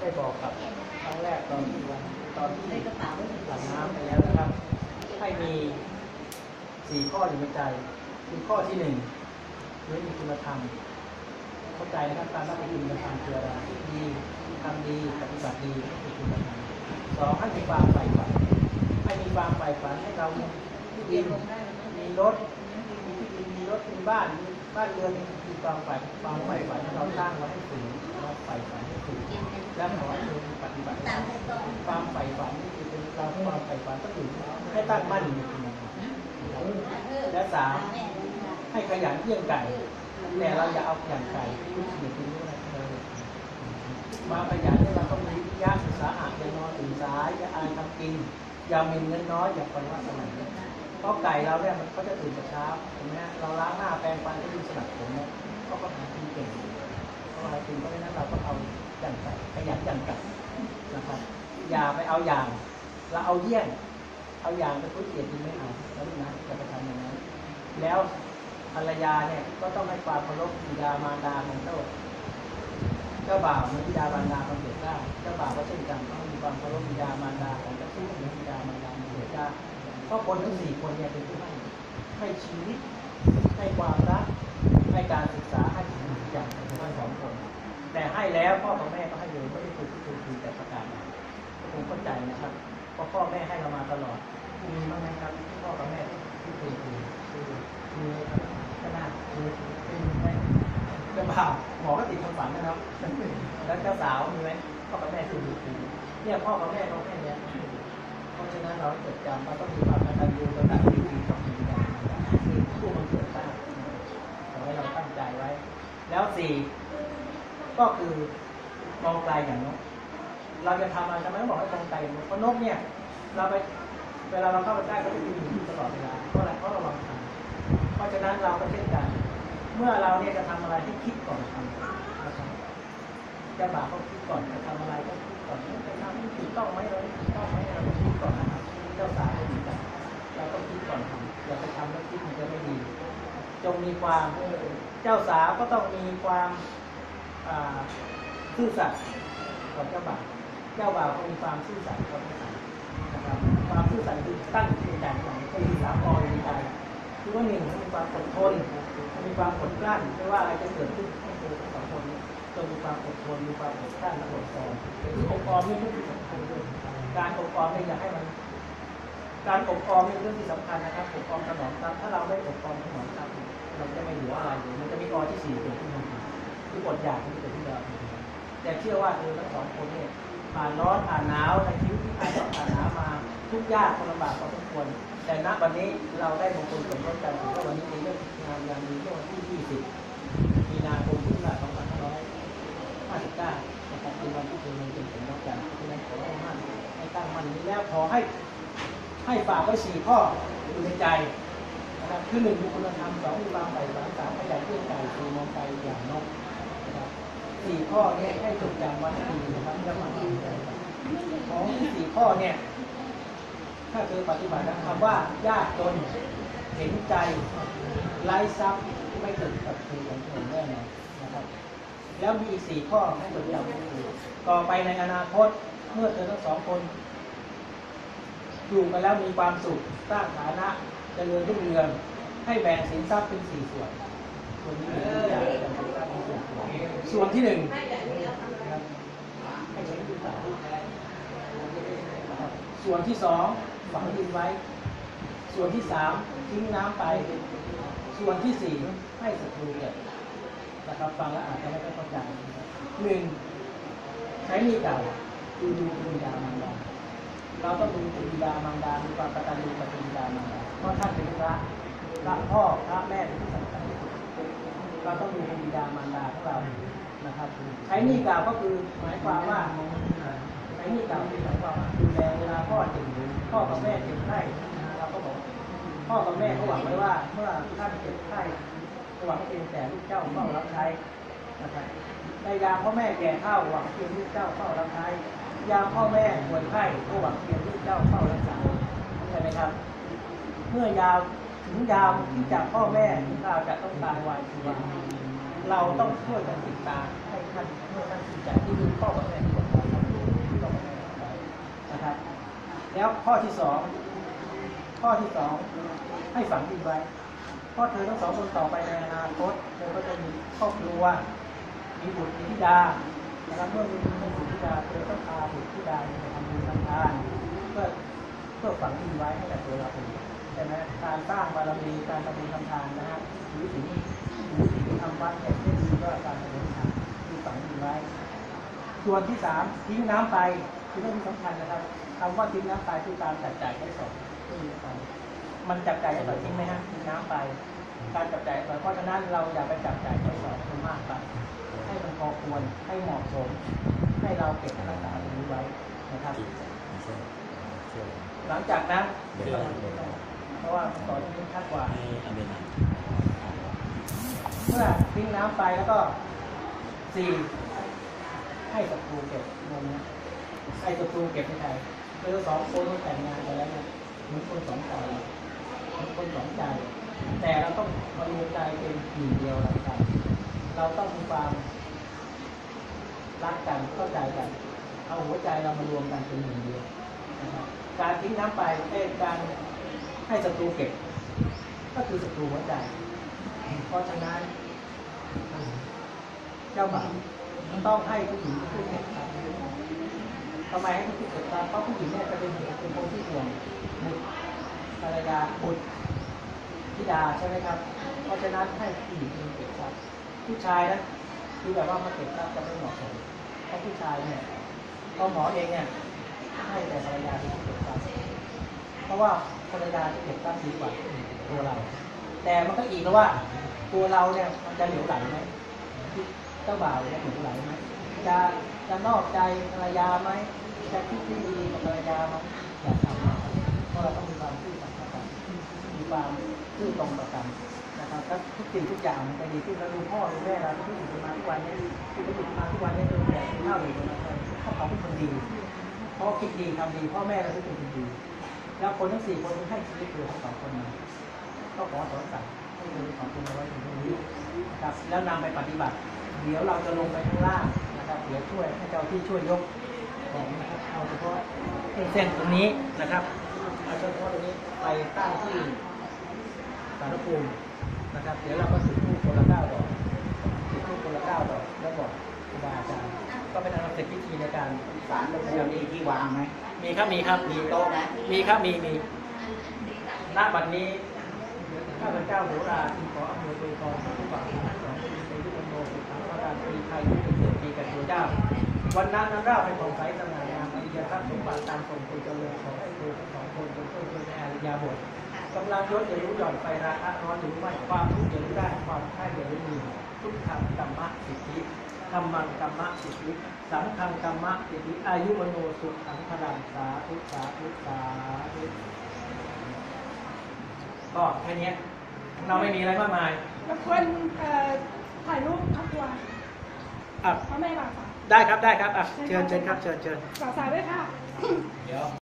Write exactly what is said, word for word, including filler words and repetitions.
ได้บอกกับครั้งแรกตอนที่วันตอนที่หลังน้ำไปแล้วนะครับให้มีสี่ข้ออยู่ในใจคือข้อที่หนึ่งคือมีคุณธรรมเข้าใจนะครับการรับคุณธรรมคืออะไรดีทำดีปฏิบัติดีมีคุณธรรมสองให้มีความใฝ่ฝันให้มีความใฝ่ฝันให้เรามีที่ดินมีรถมีที่ดินมีรถมีบ้านมีบ้านเรือนมีความใฝ่ความใฝ่ฝันเราสร้างไว้ให้สูงเราใฝ่ฝันให้สูงและขอให้เราปฏิบัติความใฝ่ฝันนี่คือเป็นเราความใฝ่ฝันก็คือให้ตั้งมั่นในคุณธรรมและสามให้ขยันเยี่ยงไก่แต่เราอย่าเอาอย่างไก่ที่รู้สึกกินด้วยมาขยันเนี่ยเราต้องมีวิทยาศึกษาอ่านอย่านอนตื่นสายอย่าอายทำกินอย่ามีเงินน้อยอย่าคนว่าสมัยเพราะไก่เราเนี่ยมันเขาจะตื่นแต่เช้าเห็นไหมเราล้างหน้าแปรงฟันก็ดูสนับผมเนี่ยเขาก็หากินเก่งเพราะอะไรกินเพราะฉะนั้นเราก็เอาอย่างไก่ขยันอย่างไก่นะครับอย่าไปเอาอย่างเราเอาเยี่ยงเอาอย่างไปพูดเกลียดกินไม่เอาแล้วนะจะไปทำอย่างนั้นแล้วภรรยาเนี่ยก็ต้องให้ความเคารพบิดามารดาของเจ้าเจ้าบ่าวเหมือนบิดามารดาของเด็กได้เจ้าบ่าวก็เช่นกันต้องมีความเคารพบิดามารดาของเจ้าสู้เหมือนบิดามารดาของเด็กได้เพราะคนทั้งสี่คนเนี่ยเป็นผู้ให้ให้ชีวิตให้ความรักให้การศึกษาให้ทุกอย่างทั้งสองคนแต่ให้แล้วพ่อกับแม่ก็ให้เลยไม่ได้ถูกถูกถูกแต่ประการใดผมเข้าใจนะครับเพราะพ่อแม่ให้เรามาตลอดมีบ้างไหมครับพ่อกับแม่ที่ถูกถูกมีก็น่ามีมีไหมเจ้าบ่าวหมอก็ติดความฝันนะครับแล้วเจ้าสาวมีไหมพ่อกับแม่ถูกถูกเนี่ยพ่อกับแม่เขาแค่นี้เพราะฉะนั้นเราจดจำเราต้องมีความกตัญญูกตเวทีต่อบิดามารดาคือผู้บังเกิดกล้าขอให้เราตั้งใจไว้แล้วสี่ก็คือมองไกลอย่างนกเราจะทำอะไรทำไมต้องบอกให้มองไกลเพราะนกเนี่ยเราไปเวลาเราเข้าไปใกล้เขาจะบินอยู่ตลอดเวลาเพราะอะไรเพราะระวังทางเพราะฉะนั้นเราก็เช่นกันเมื่อเราเนี่ยจะทำอะไรให้คิดก่อนทำนะครับเจ้าบ่าวเขาคิดก่อนจะทำอะไรก็คิดก่อนจะทำให้ถูกต้องไหมเราถูกต้องไหมเราต้องคิดก่อนนะครับเจ้าสาวก็เหมือนกันเราต้องคิดก่อนทำอย่าไปทำแล้วคิดมันจะไม่ดีจงมีความเจ้าสาวก็ต้องมีความซื่อสัตย์กับเจ้าบ่าวเจ้าบ่าวก็มีความซื่อสัตย์กับเจ้าสาวนะครับความซื่อสัตย์คือตั้งใจอย่างไรก็มีสามอในใจคือว่าหนึ่งมีความอดทนมีความอดกลั้นไม่ว่าอะไรจะเกิดขึ้นให้ตัวสองคนนี้ต้องมีความอดทนมีความอดกลั้นและอดทนคืออบออมนี่เป็นเรื่องที่สำคัญด้วยการอบออมเนี่ยอยากให้มันการอบออมเป็นเรื่องที่สำคัญนะครับอบออมถนอมทรัพย์ถ้าเราไม่อบออมถนอมทรัพย์เราจะไม่เหลืออะไรเลยมันจะมีอที่สี่เกิดขึ้นทันทีคืออดอยากที่เกิดขึ้นแล้วแต่เชื่อว่าเธอทั้งสองคนเนี่ยผ่านร้อนผ่านหนาวในชีวิตที่ผ่านร้อนผ่านหนาวมาทุกข์ยากคนลำบากพอสมควรแต่ณวันนี้เราได้มงคลสมรสกันถือว่าวันนี้เป็นเรื่องงานยามดีเมื่อวันที่ยี่สิบมีนาคมพุทธศักราชสองพันห้าร้อยห้าสิบเก้านะครับเป็นวันที่เธอเป็นสมรสกันเพราะฉะนั้นขอให้มั่นให้ตั้งมั่นนี้แล้วขอให้ให้ฝากไว้สี่ข้ออยู่ในใจนะครับคือหนึ่งมีคุณธรรมสองมีความใฝ่ฝันสามขยันเพื่อไก่สี่มองไกลอย่างนกนะครับสี่ข้อนี้ให้จดจำไว้ให้ดีนะครับแล้วมาดีใจของสี่ข้อเนี่ยถ้าเธอปฏิบัติคำว่ายากจนเห็นใจไร้ทรัพย์ไม่เกิดกับคือของเธอแน่นอนนะครับแล้วมีอีกสี่ข้อให้จดจำต่อไปในอนาคตเมื่อเธอทั้งสองคนอยู่กันแล้วมีความสุขสร้างฐานะเจริญรุ่งเรืองให้แบ่งสินทรัพย์เป็นสี่ส่วนส่วนที่หนึ่งส่วนที่หนึ่งให้ใช้ดูตาส่วนที่สองฝังดินไว้ส่วนที่สามทิ้งน้ำไปส่วนที่สี่ให้ศัตรูเกิดนะครับฟังแล้วอาจจะไม่เข้าใจหนึ่งใช้มีเก่าดูดูบิดามารดาเราต้องดูบิดามารดามีความกตัญญูกับบิดามารดาเพราะท่านเป็นพระพระพ่อพระแม่เป็นที่สำคัญที่สุดเราต้องดูบิดามารดาของเรานะครับใช้มีเก่าก็คือหมายความว่าใช้มีเก่าคือหมายความว่าดูแลเวลาพ่อเจ็บพ่อกับแม่เจ็บไข้เราก็บอกพ่อกับแม่เขาหวังไว้ว่าเมื่อท่านเจ็บไข้หวังให้เป็นแต่ลูกเจ้าเฝ้ารับใช้นะครับในยามพ่อแม่แก่เฒ่าหวังเพียงลูกเจ้าเฝ้ารับใช้ยามพ่อแม่ป่วยไข้ก็หวังเพียงลูกเจ้าเฝ้ารักษาใช่ไหมครับเมื่อยาวถึงยามที่จากพ่อแม่เราจะต้องตายวายชีวาเราต้องช่วยกันติดตามให้ท่านเมื่อท่านติดใจที่ดูพ่อกับแม่ที่บอกเราแล้วข้อที่สองข้อที่สองให้ฝังดินไว้เพราะเธอทั้งสองคนต่อไปในอนาคตเธอก็จะมีครอบครัวมีบุตรมีธิดานะครับเมื่อมีบุตรมีธิดาเธอต้องพาบุตรธิดาไปทำบุญทำทานเพื่อเพื่อฝังดินไว้ให้กับตัวเราเองใช่ไหมการสร้างบารมีการทำบุญทำทานนะฮะหรือถึงหรือถึงทำวัดเนี่ยที่ดีก็การทำบุญทานคือฝังดินไว้ส่วนที่สามทิ้งน้ำไปคือเรื่องที่สำคัญนะครับคำว่าทิ้งน้ำไปคือการจัดจ่ายใช้สอยที่มีไปมันจับจ่ายใช้สอยทิ้งไหมฮะทิ้งน้ำไปการจับจ่ายใช้สอยเพราะฉะนั้นเราอย่าไปจับจ่ายใช้สอยมากไปให้มันพอควรให้เหมาะสมให้เราเก็บรักษาตรงนี้ไว้นะครับหลังจากนั้นเพราะว่าต่อที่นี้คาดกว่าเมื่อทิ้งน้ำไปแล้วก็สี่ให้ศัตรูเก็บเงินนะให้ศัตรูเก็บไม่ใช่คือสองคนแต่งงานไปแล้วเนี่ยเหมือนคนสองใจเหมือนคนสองใจแต่เราต้องมารวมใจเป็นหนึ่งเดียวหลังกันเราต้องมีความรักกันเข้าใจกันเอาหัวใจเรามารวมกันเป็นหนึ่งเดียวนะครับการทิ้งน้ำไปเป็นการให้ศัตรูเก็บก็คือศัตรูหัวใจเพราะฉะนั้นเจ้าบ่าวต้องให้ผู้หญิงผู้เก็บทรัพย์ทำไมให้ผู้หญิงเก็บทรัพย์เพราะผู้หญิงเนี่ยจะเป็นเป็นคนที่ห่วงบุตรภรรยาบุตรธิดาใช่ไหมครับเพราะฉะนั้นให้ผู้หญิงเก็บทรัพย์ผู้ชายนะคือแบบว่ามาเก็บทรัพย์จะไม่เหมาะสมเพราะผู้ชายเนี่ยพอหมอเองเนี่ยให้แต่ภรรยาที่เก็บทรัพย์เพราะว่าภรรยาที่เก็บทรัพย์ดีกว่าตัวเราแต่มันก็อีกแล้วว่าตัวเราเนี่ยมันจะเหลวไหลไหมเจ้าบ่าวจะเหลวไหลไหมจะจะนอกใจภรรยาไหมจะคิดที่ดีกับภรรยาไหมอย่าทำเพราะเราต้องมีความซื่อสัตย์ต่อกันมีความซื่อตรงต่อกันนะครับถ้าทุกสิ่งทุกอย่างมันจะดีขึ้นเราดูพ่อดูแม่เราที่อยู่มาทุกวันนี้ที่อยู่มาทุกวันนี้จนแก่เท่าอยู่นะเขาเขาเป็นคนดีเพราะคิดดีทำดีพ่อแม่เราเป็นคนดีแล้วคนทั้งสี่คนให้ชีวิตตัวทั้งสองคนมาก็ขอสอนสั่งให้ดูของคุณเอาไว้ตรงนี้นะครับแล้วนำไปปฏิบัติเดี๋ยวเราจะลงไปข้างล่างนะครับเดี๋ยวช่วยให้เจ้าที่ช่วยยกของนะครับเอาเฉพาะเส้นตรงนี้นะครับเอาเฉพาะตรงนี้ไปตั้งที่สารภูมินะครับเดี๋ยวเราก็จุดธูปคนละเก้าดอกจุดธูปคนละเก้าดอกแล้วบอกครูบาอาจารย์ก็เป็นการเสร็จพิธีในการสารตรงนี้มีที่วางไหมมีครับมีครับมีโต๊ะนะมีครับมีมีณบัดนี้ข้าพเจ้าโหราจึงขออำนวยพรทุกฝ่ายของคุณเป็นยุทธโนสุขังพระราตรีไทยที่เกิดปีกับตัวเจ้าวันนั้นนั้นราเป็นของใสสง่างามอริยทรัพย์สมบัติตามสมควรเจริญขอให้เธอทั้งสองคนจงช่วยในอริยบทกำลังยศอย่ารู้หย่อนไฟราคะร้อนหรือไม่ความทุกข์อย่ารู้ได้ความใคร่อย่ารู้มีทุกทางธรรมะสิทธิธรรมังธรรมะสิทธิสังฆังธรรมะสิทธิอายุวโนสุขังพลังสาธุสาธุสาธุก็แค่นี้เราไม่มีอะไรมากมายแล้วคนถ่ายรูปครอบครัวพ่อแม่บ่าวสาวได้ครับได้ครับอ่ะเชิญเชิญครับเชิญเชิญบ่าวสาวด้วยค่ะเดี๋ยว